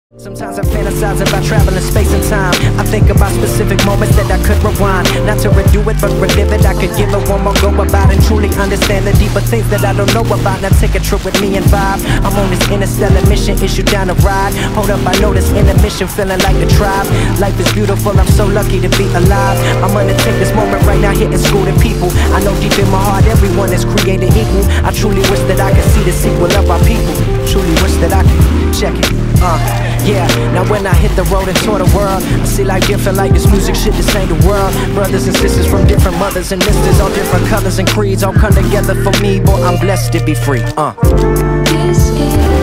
Sometimes I fantasize about traveling space and time. I think about specific moments that I could rewind. Not to redo it, but relive it. I could give it one more go about and truly understand the deeper things that I don't know about. Now take a trip with me and vibe. I'm on this interstellar mission, issue down a ride. Hold up, I know this intermission, feeling like a tribe. Life is beautiful, I'm so lucky to be alive. I'm gonna take this moment right now, hitting school to people. I know deep in my heart everyone is created equal. I truly wish that I could see the sequel of our people. Truly wish that I could check it. Yeah, now when I hit the road and tour the world, I see like different like this music shit, this ain't the world. Brothers and sisters from different mothers and misters, all different colors and creeds, all come together for me. Boy, I'm blessed to be free. This is